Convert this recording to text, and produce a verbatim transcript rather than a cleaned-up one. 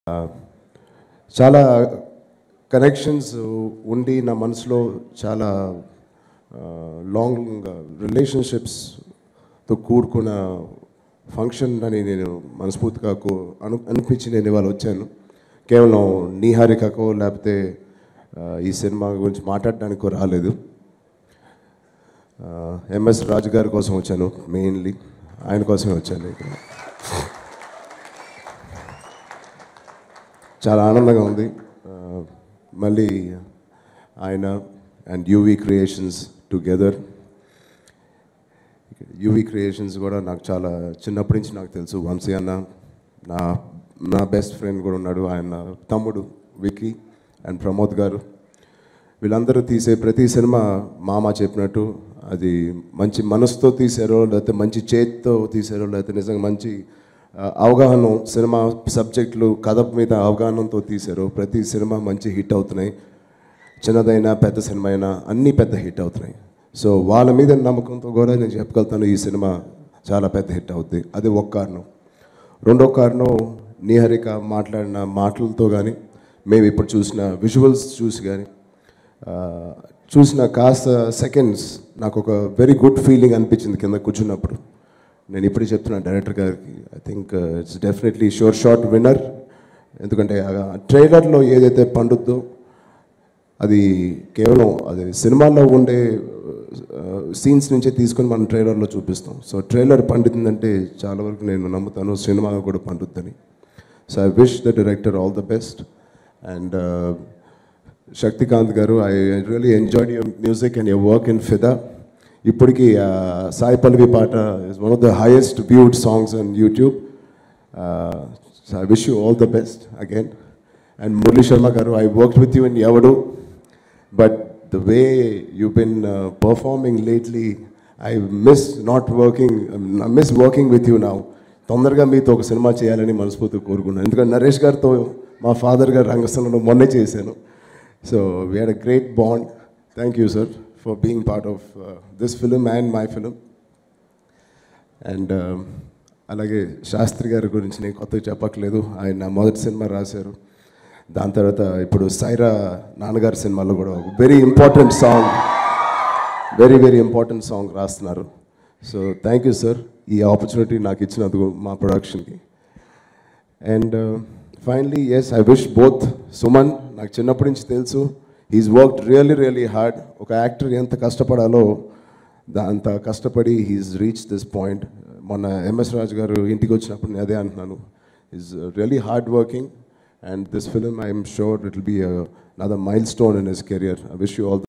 చాలా కనెక్షన్స్ ఉండి నా మనసులో చాలా లాంగ్ రిలేషన్షిప్స్తో కూడుకున్న ఫంక్షన్ అని నేను మనస్ఫూర్తిగా అను అనిపించి నేను ఇవాళ వచ్చాను. కేవలం నీహారికకో లేకపోతే ఈ సినిమా గురించి మాట్లాడడానికో రాలేదు. ఎంఎస్ రాజు గారి కోసం వచ్చాను, మెయిన్లీ ఆయన కోసమే వచ్చాను. ఇక్కడ చాలా ఆనందంగా ఉంది. మళ్ళీ ఆయన and UV creations together. UV creations కూడా నాకు చాలా చిన్నప్పటి నుంచి నాకు తెలుసు. వంశీ అన్న నా నా బెస్ట్ ఫ్రెండ్ కూడా ఉన్నాడు, ఆయన తమ్ముడు విక్కీ అండ్ ప్రమోద్ గారు. వీళ్ళందరూ తీసే ప్రతి సినిమా మామ చెప్పినట్టు అది మంచి మనసుతో తీశారో లేకపోతే మంచి చేతితో తీశారో లేకపోతే నిజంగా మంచి అవగాహన సినిమా సబ్జెక్టులు కథ మీద అవగాహనతో తీశారు. ప్రతి సినిమా మంచి హిట్ అవుతున్నాయి. చిన్నదైనా పెద్ద సినిమా అయినా అన్నీ పెద్ద హిట్ అవుతున్నాయి. సో వాళ్ళ మీద నమ్మకంతో కూడా నేను చెప్పగలుగుతాను ఈ సినిమా చాలా పెద్ద హిట్ అవుతుంది. అది ఒక కారణం. రెండో కారణం నీహారిక మాట్లాడిన మాటలతో కానీ మేము ఇప్పుడు చూసిన విజువల్స్ చూసి కానీ చూసిన కాస్త సెకండ్స్ నాకు ఒక వెరీ గుడ్ ఫీలింగ్ అనిపించింది కింద కూర్చున్నప్పుడు. నేను ఇప్పుడే చెప్తున్నాను డైరెక్టర్ గారికి, I think it's definitely sure shot winner. ఎందుకంటే ట్రైలర్లో ఏదైతే పండుద్దో అది కేవలం అది సినిమాల్లో ఉండే సీన్స్ నుంచే తీసుకొని మనం ట్రైలర్లో చూపిస్తాం. సో ట్రైలర్ పండుతుందంటే చాలా వరకు నేను నమ్ముతాను సినిమాలో కూడా పండుద్దని. So I wish the director all the best. And Shaktikanth garu, I really enjoyed your music and your work in Fidaa. ఇప్పటికీ సాయి పల్లవి పాట is one of the highest viewed songs on YouTube. So I wish you all the best again. And Murali Sharma garu, I worked with you in Yevadu, but the way you've been uh, performing lately, I miss not working, I miss working with you now. తొందరగా మీతో ఒక cinema చేయాలని మనస్ఫూర్తిగా కోరుకున్నాను. ఎందుకంటే నరేష్ గారితో మా father గారు రంగస్థలంలో మొన్నే చేశాను. So we had a great bond. Thank you sir for being part of this film and my film. And అలాగే శాస్త్రి గారి గురించి నేను కొత్తగా చెప్పట్లేదు. ఆయన మొదటి సినిమా రాశారు, దాని తర్వాత ఇప్పుడు సైరా నాన్నగారి సినిమాలో కూడా ఒక very important song very very important song రాస్తున్నారు. సో థ్యాంక్ యూ సార్ ఈ ఆపర్చునిటీ నాకు ఇచ్చినందుకు మా ప్రొడక్షన్కి. And finally yes, I wish both. Suman నాకు చిన్నప్పటి నుంచి తెలుసు, he's worked really really hard. ఒక యాక్టర్ ఎంత కష్టపడాలో అంత కష్టపడి హీస్ రీచ్ దిస్ పాయింట్. మొన్న ఎంఎస్ రాజు గారు ఇంటికి వచ్చినప్పుడు నేను అదే అంటున్నాను, is really hard working. And this film, I am sure it will be a, another milestone in his career. I wish you all the